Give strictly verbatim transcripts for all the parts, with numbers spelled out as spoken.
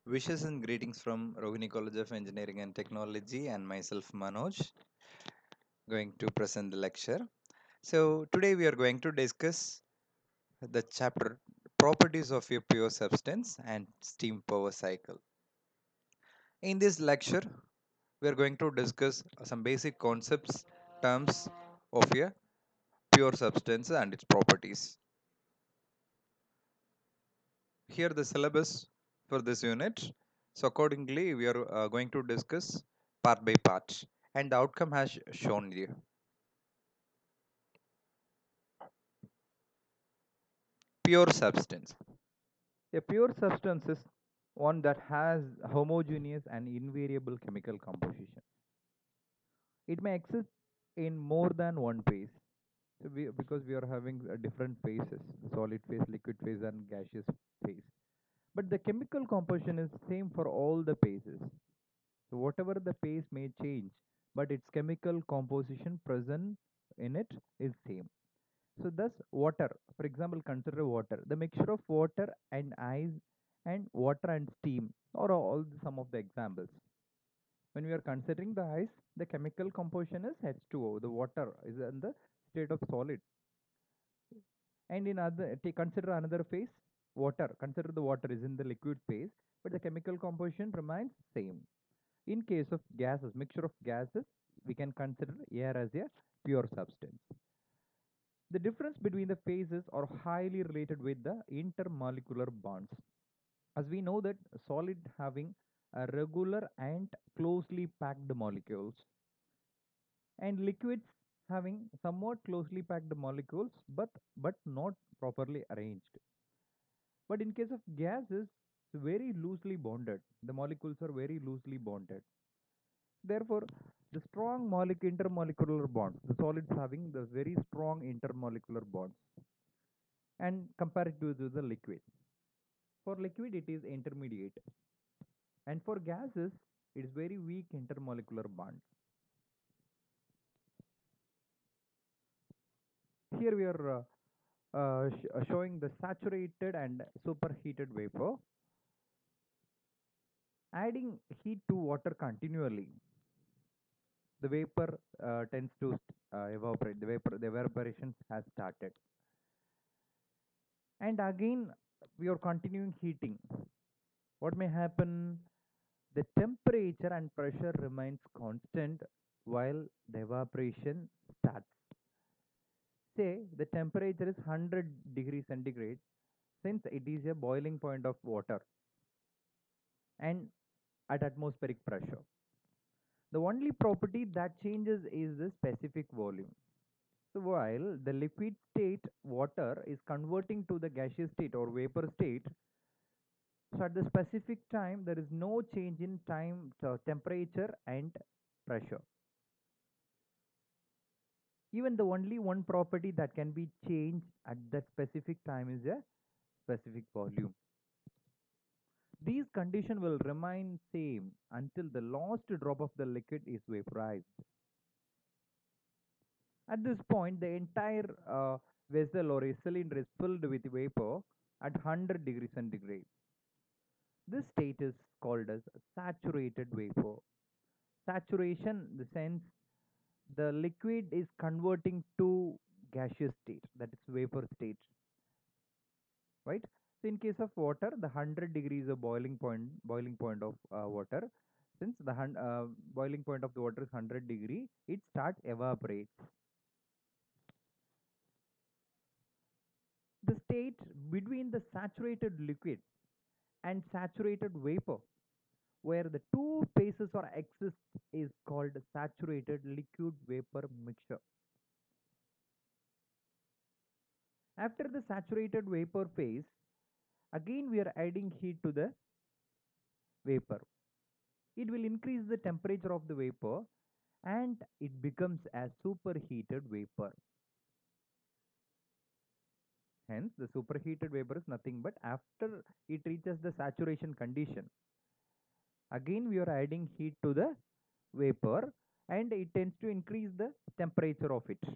Wishes and greetings from Rohini College of Engineering and Technology and myself Manoj going to present the lecture. So today we are going to discuss the chapter properties of a pure substance and steam power cycle. In this lecture we are going to discuss some basic concepts, terms of a pure substance and its properties. Here the syllabus for this unit. So accordingly we are uh, going to discuss part by part and the outcome has shown you. Pure substance. A pure substance is one that has homogeneous and invariable chemical composition. It may exist in more than one phase. So we, because we are having uh, different phases, solid phase, liquid phase, and gaseous phase. But the chemical composition is same for all the phases. So whatever the phase may change, but its chemical composition present in it is same. So thus water, for example, consider water. The mixture of water and ice and water and steam are all some of the examples. When we are considering the ice, the chemical composition is H two O. The water is in the state of solid. And in other, take consider another phase, water. Consider the water is in the liquid phase, but the chemical composition remains same. In case of gases, mixture of gases, we can consider air as a pure substance. The difference between the phases are highly related with the intermolecular bonds. As we know that solid having a regular and closely packed molecules and liquids having somewhat closely packed molecules but but not properly arranged. But in case of gases, it's very loosely bonded. The molecules are very loosely bonded. Therefore, the strong molecular intermolecular bonds, the solids having the very strong intermolecular bonds and compared to the liquid. For liquid, it is intermediate, and for gases, it is very weak intermolecular bond. Here we are uh, uh, sh uh, showing the saturated and superheated vapor. Adding heat to water continually, the vapor uh, tends to uh, evaporate. The vapor, the evaporation has started, and again we are continuing heating. What may happen? The temperature and pressure remains constant while the evaporation starts. Say the temperature is one hundred degrees centigrade, since it is a boiling point of water and at atmospheric pressure. The only property that changes is the specific volume. So while the liquid state water is converting to the gaseous state or vapor state, so at the specific time there is no change in time, so temperature and pressure. Even the only one property that can be changed at that specific time is a specific volume. These conditions will remain same until the last drop of the liquid is vaporized. At this point, the entire uh, vessel or a cylinder is filled with vapor at one hundred degrees centigrade. This state is called as saturated vapor. Saturation, the sense the liquid is converting to gaseous state, that is vapor state, right? So in case of water, the one hundred degrees of boiling point, boiling point of uh, water. Since the uh, boiling point of the water is one hundred degree, it starts evaporates. The state between the saturated liquid and saturated vapor, where the two phases are exist, is called saturated liquid vapor mixture. After the saturated vapor phase, again we are adding heat to the vapor. It will increase the temperature of the vapor and it becomes a superheated vapor. Hence, the superheated vapor is nothing but after it reaches the saturation condition, again we are adding heat to the vapor and it tends to increase the temperature of it.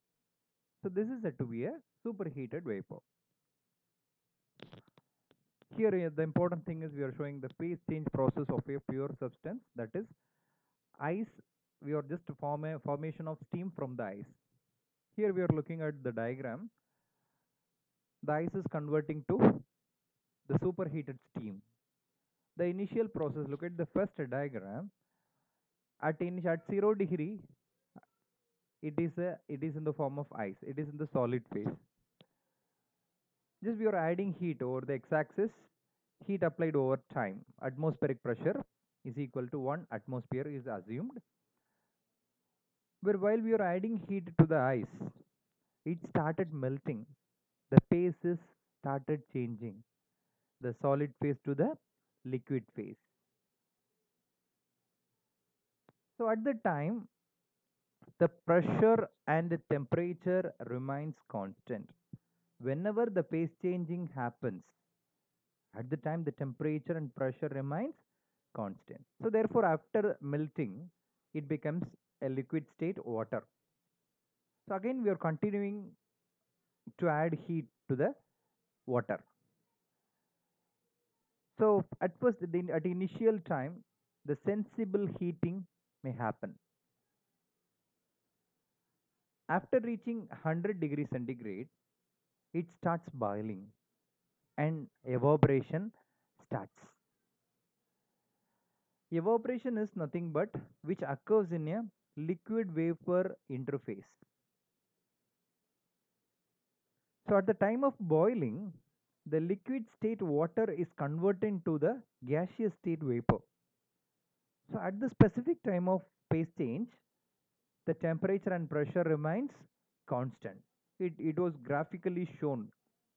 So this is said to be a superheated vapor. Here, uh, the important thing is we are showing the phase change process of a pure substance, that is ice. We are just form a formation of steam from the ice. Here we are looking at the diagram. The ice is converting to the superheated steam. The initial process, look at the first diagram. At in at zero degree, it is a it is in the form of ice. It is in the solid phase. Just we are adding heat over the x-axis. Heat applied over time. Atmospheric pressure is equal to one atmosphere is assumed. Where while we are adding heat to the ice, it started melting. The phases started changing. The solid phase to the liquid phase. So at the time, the pressure and the temperature remains constant. Whenever the phase changing happens, at the time the temperature and pressure remains constant. So therefore, after melting, it becomes a liquid state water. So again, we are continuing to add heat to the water. So at first, the, at initial time, the sensible heating may happen. After reaching one hundred degrees centigrade, it starts boiling and evaporation starts. Evaporation is nothing but which occurs in a liquid vapor interface. So at the time of boiling, the liquid state water is converted to the gaseous state vapor. So at the specific time of phase change, the temperature and pressure remains constant. It, it was graphically shown.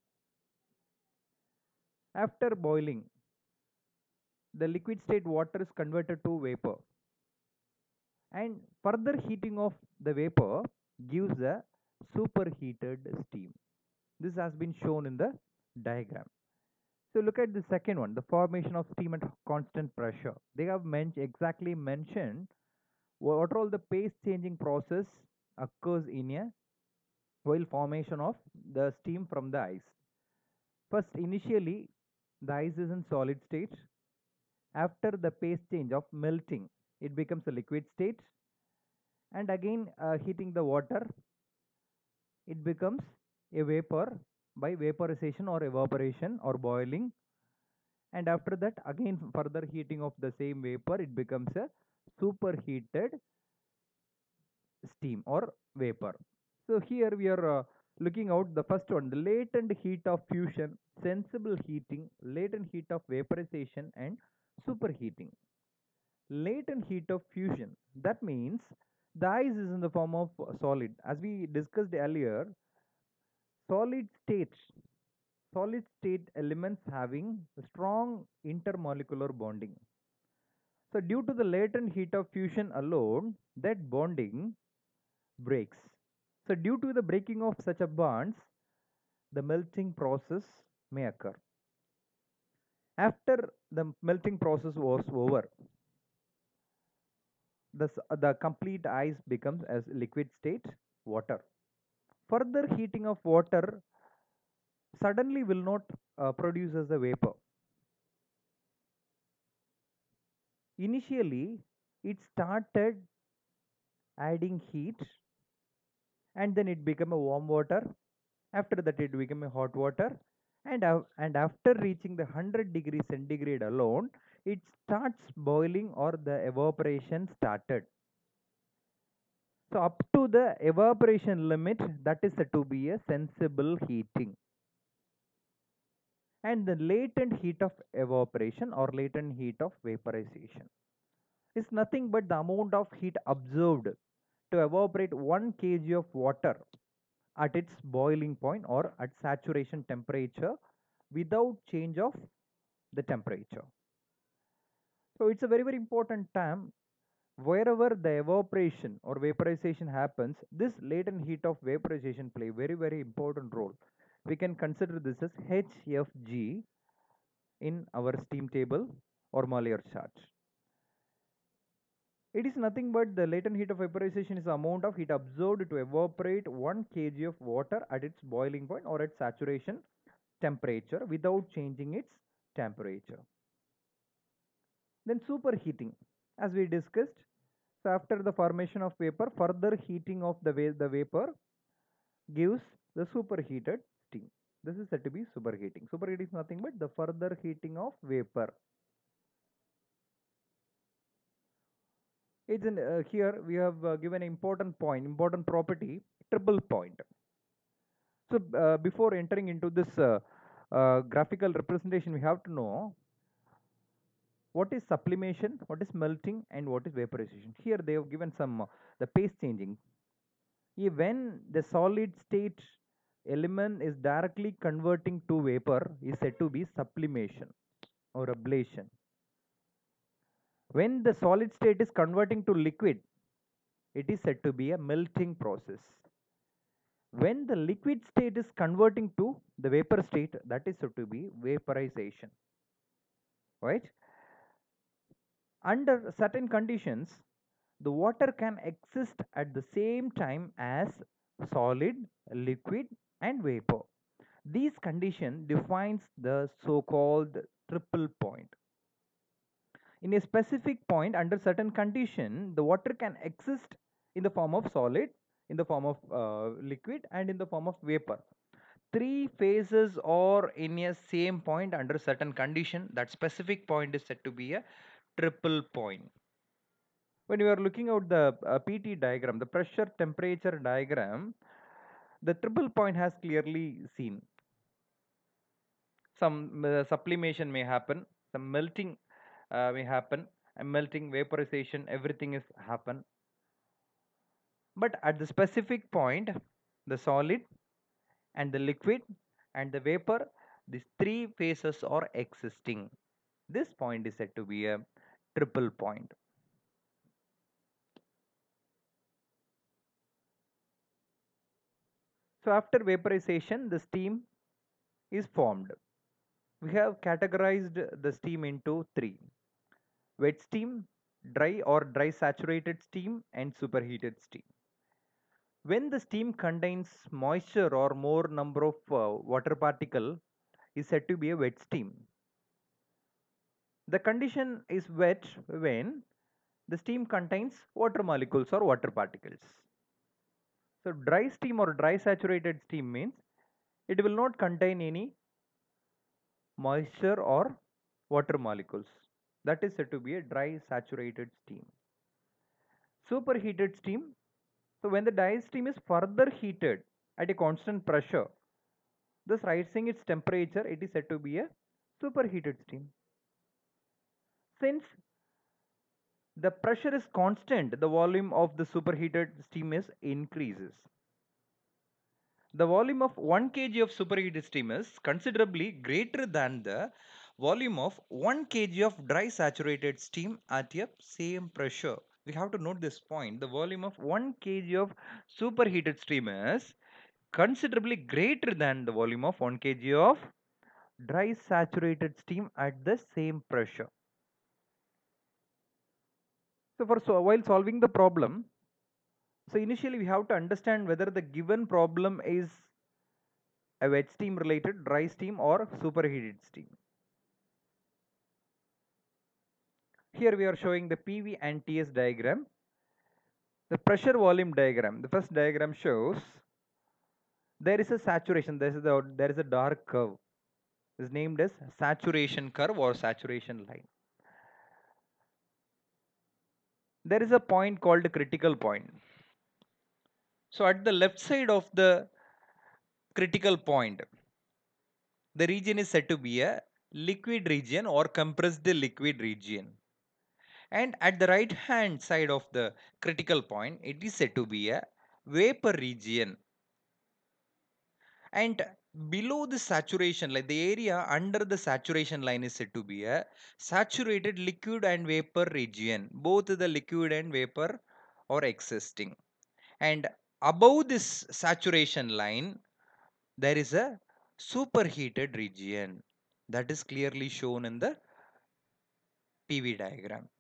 After boiling, the liquid state water is converted to vapor, and further heating of the vapor gives a superheated steam. This has been shown in the diagram. So look at the second one, the formation of steam at constant pressure. They have men exactly mentioned what all the phase changing process occurs in a while formation of the steam from the ice. First, initially, the ice is in solid state. After the phase change of melting, it becomes a liquid state. And again, uh, heating the water, it becomes a vapor by vaporization or evaporation or boiling. And after that, again, further heating of the same vapor, it becomes a superheated steam or vapor. So here we are uh, looking out the first one, the latent heat of fusion, sensible heating, latent heat of vaporization, and superheating. Latent heat of fusion, that means the ice is in the form of solid. As we discussed earlier, solid state, solid state elements having strong intermolecular bonding. So due to the latent heat of fusion alone, that bonding breaks. So due to the breaking of such a bonds, the melting process may occur. After the melting process was over, the, the complete ice becomes as liquid state water. Further heating of water suddenly will not uh, produce as a vapor. Initially, it started adding heat, and then it became a warm water. After that, it became a hot water, and, uh, and after reaching the one hundred degree centigrade alone, it starts boiling or the evaporation started. So up to the evaporation limit, that is said to be a sensible heating. And the latent heat of evaporation or latent heat of vaporization is nothing but the amount of heat observed to evaporate one kilogram of water at its boiling point or at saturation temperature without change of the temperature. So it's a very very important term. Wherever the evaporation or vaporization happens, this latent heat of vaporization play very very important role. We can consider this as H F G in our steam table or Maillard chart. It is nothing but the latent heat of vaporization is the amount of heat observed to evaporate one kilogram of water at its boiling point or at saturation temperature without changing its temperature. Then superheating, as we discussed. So after the formation of vapor, further heating of the, va the vapor gives the superheated steam. This is said to be superheating. Superheating is nothing but the further heating of vapor. It's in, uh, here we have uh, given an important point, important property, triple point. So uh, before entering into this uh, uh, graphical representation, we have to know what is sublimation, what is melting, and what is vaporization. Here they have given some uh, the pace changing. Yeah, when the solid state element is directly converting to vapor is said to be sublimation or ablation. When the solid state is converting to liquid, it is said to be a melting process. When the liquid state is converting to the vapor state, that is said to be vaporization. Right? Under certain conditions, the water can exist at the same time as solid, liquid, and vapor. These condition defines the so-called triple point. In a specific point, under certain condition, the water can exist in the form of solid, in the form of uh, liquid, and in the form of vapor. Three phases are in a same point under certain condition. That specific point is said to be a triple point. When you are looking at the uh, P T diagram, the pressure temperature diagram, the triple point has clearly seen. Some uh, sublimation may happen, some melting uh, may happen, and melting, vaporization, everything is happen. But at the specific point, the solid and the liquid and the vapor, these three phases are existing. This point is said to be a triple point. So after vaporization, the steam is formed. We have categorized the steam into three: wet steam, dry or dry saturated steam, and superheated steam. When the steam contains moisture or more number of uh, water particle is said to be a wet steam. The condition is wet when the steam contains water molecules or water particles. So dry steam or dry saturated steam means it will not contain any moisture or water molecules. That is said to be a dry saturated steam. Superheated steam. So when the dry steam is further heated at a constant pressure, thus rising its temperature, it is said to be a superheated steam. Since the pressure is constant, the volume of the superheated steam is increases. The volume of one kilogram of superheated steam is considerably greater than the volume of one kilogram of dry saturated steam at a same pressure. We have to note this point. The volume of one kilogram of superheated steam is considerably greater than the volume of one kilogram of dry saturated steam at the same pressure. So for so while solving the problem, so initially we have to understand whether the given problem is a wet steam related, dry steam, or superheated steam. Here we are showing the P V and T S diagram. The pressure volume diagram, the first diagram shows there is a saturation, there is a, there is a dark curve. Is named as saturation curve or saturation line. There is a point called critical point. So at the left side of the critical point, the region is said to be a liquid region or compressed liquid region. And at the right hand side of the critical point, it is said to be a vapor region. And below the saturation, like the area under the saturation line, is said to be a saturated liquid and vapor region. Both the liquid and vapor are existing. And above this saturation line, there is a superheated region that is clearly shown in the P V diagram.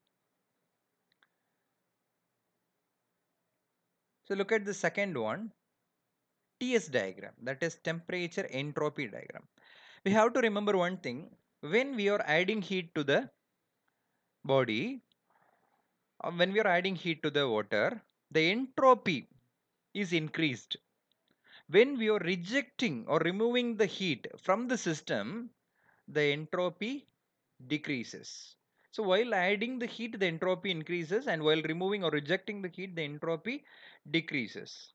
So look at the second one, T S diagram, that is temperature entropy diagram. We have to remember one thing, When we are adding heat to the body, uh, when we are adding heat to the water, the entropy is increased. When we are rejecting or removing the heat from the system, the entropy decreases. So while adding the heat, the entropy increases, and while removing or rejecting the heat, the entropy decreases.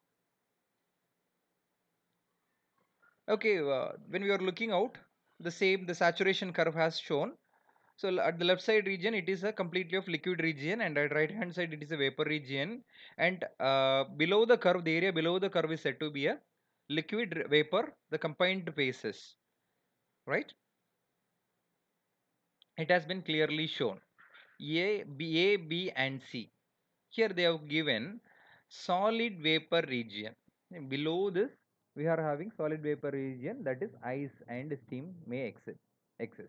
Okay, uh, when we are looking out, the same, the saturation curve has shown. So l- at the left side region, it is a completely of liquid region, and at right hand side, it is a vapor region. And uh, below the curve, the area below the curve is said to be a liquid r- vapor, the combined phases, right? It has been clearly shown. A, B, A, B, and C. Here they have given solid vapor region. Below this, we are having solid vapor region, that is ice and steam may exist. exist.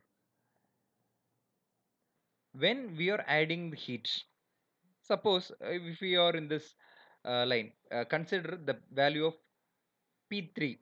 When we are adding the heat, suppose uh, if we are in this uh, line, uh, consider the value of P three.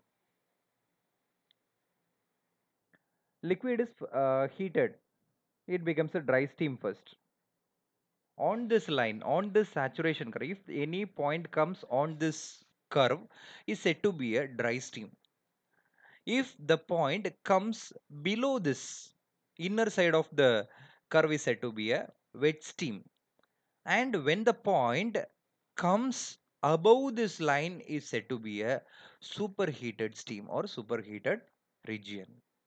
Liquid is uh, heated, it becomes a dry steam first. On this line, on this saturation curve, if any point comes on this curve, is said to be a dry steam. If the point comes below this inner side of the curve, is said to be a wet steam. And when the point comes above this line, is said to be a superheated steam or superheated region.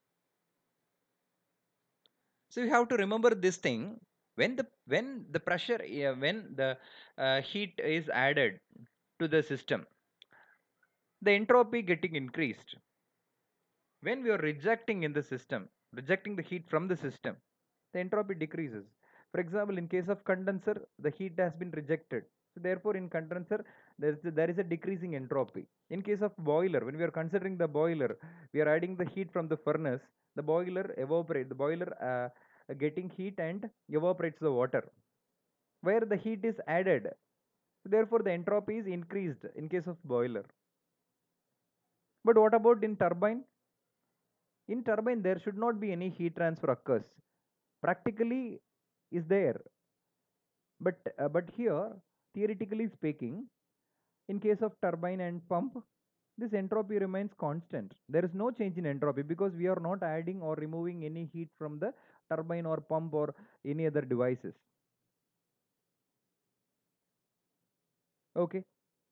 So you have to remember this thing. When the when the pressure uh, when the uh, heat is added to the system, the entropy getting increased. When we are rejecting in the system, rejecting the heat from the system, the entropy decreases. For example, in case of condenser, the heat has been rejected. So therefore, in condenser, there is a, there is a decreasing entropy. In case of boiler, when we are considering the boiler, we are adding the heat from the furnace. The boiler evaporate. The boiler uh, getting heat and evaporates the water. Where the heat is added, therefore the entropy is increased in case of boiler. But what about in turbine? In turbine, there should not be any heat transfer occurs. Practically is there, but uh, but here, theoretically speaking, in case of turbine and pump, this entropy remains constant. There is no change in entropy because we are not adding or removing any heat from the turbine or pump or any other devices. Okay,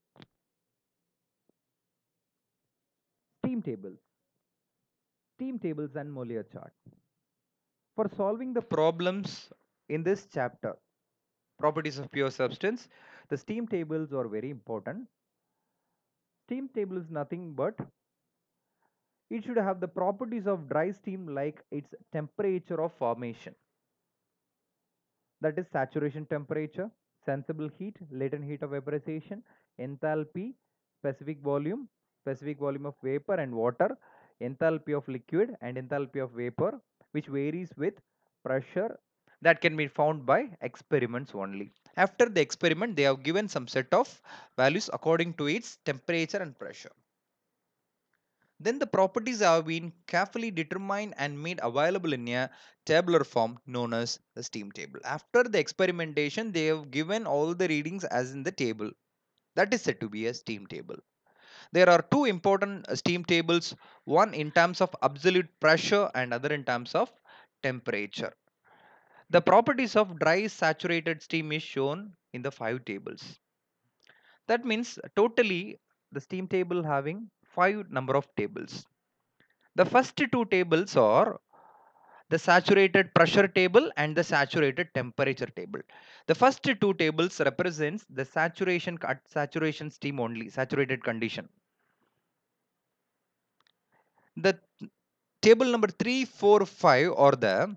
steam tables, steam tables and Mollier chart. For solving the problems in this chapter, properties of pure substance, the steam tables are very important. Steam table is nothing but it should have the properties of dry steam like its temperature of formation. That is saturation temperature, sensible heat, latent heat of vaporization, enthalpy, specific volume, specific volume of vapor and water, enthalpy of liquid and enthalpy of vapor, which varies with pressure, that can be found by experiments only. After the experiment, they have given some set of values according to its temperature and pressure. Then the properties have been carefully determined and made available in a tabular form known as the steam table. After the experimentation, they have given all the readings as in the table. That is said to be a steam table. There are two important uh, steam tables, one in terms of absolute pressure and other in terms of temperature. The properties of dry saturated steam is shown in the five tables. That means totally the steam table having five number of tables. The first two tables are the saturated pressure table and the saturated temperature table. The first two tables represents the saturation at saturation steam only, saturated condition. The table number three, four, five are the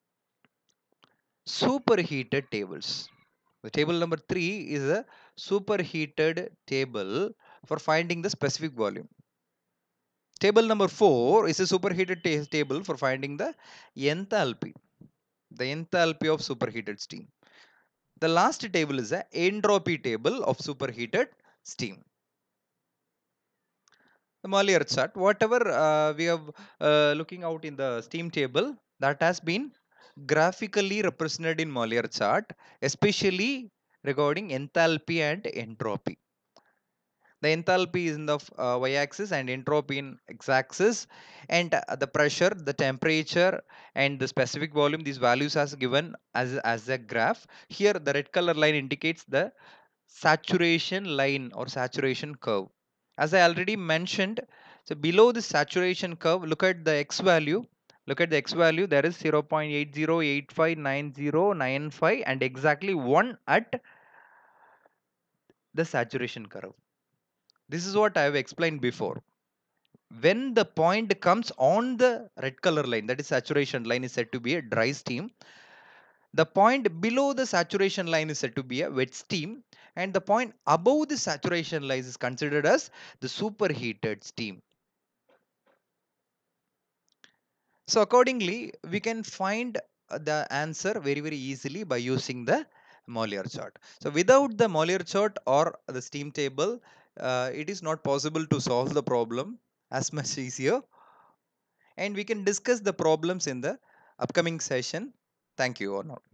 superheated tables. The table number three is a superheated table for finding the specific volume. Table number four is a superheated ta table for finding the enthalpy, the enthalpy of superheated steam. The last table is a entropy table of superheated steam. The Mollier chart, whatever uh, we have uh, looking out in the steam table, that has been graphically represented in Mollier chart, especially regarding enthalpy and entropy. The enthalpy is in the uh, y-axis and entropy in x-axis, and uh, the pressure, the temperature, and the specific volume, these values as given as, as a graph. Here the red color line indicates the saturation line or saturation curve. As I already mentioned, so below the saturation curve, look at the x value. Look at the x value, there is zero point eight zero eight five nine zero nine five and exactly one at the saturation curve. This is what I have explained before. When the point comes on the red color line, that is saturation line, is said to be a dry steam. The point below the saturation line is said to be a wet steam, and the point above the saturation line is considered as the superheated steam. So accordingly, we can find the answer very very easily by using the Mollier chart. So without the Mollier chart or the steam table, uh, it is not possible to solve the problem as much easier. And we can discuss the problems in the upcoming session. Thank you all.